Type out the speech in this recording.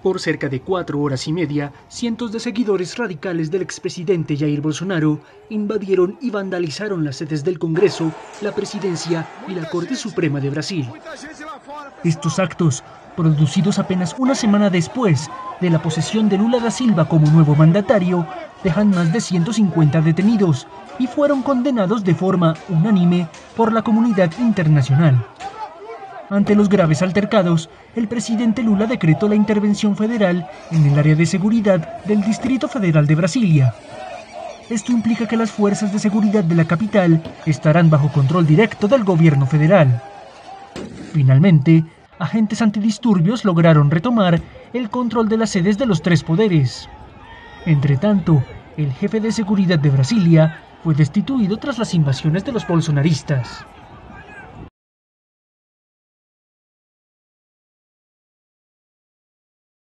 Por cerca de 4 horas y media, cientos de seguidores radicales del expresidente Jair Bolsonaro invadieron y vandalizaron las sedes del Congreso, la Presidencia y la Corte Suprema de Brasil. Estos actos, producidos apenas una semana después de la posesión de Lula da Silva como nuevo mandatario, dejan más de 150 detenidos y fueron condenados de forma unánime por la comunidad internacional. Ante los graves altercados, el presidente Lula decretó la intervención federal en el área de seguridad del Distrito Federal de Brasilia. Esto implica que las fuerzas de seguridad de la capital estarán bajo control directo del gobierno federal. Finalmente, agentes antidisturbios lograron retomar el control de las sedes de los tres poderes. Entretanto, el jefe de seguridad de Brasilia fue destituido tras las invasiones de los bolsonaristas.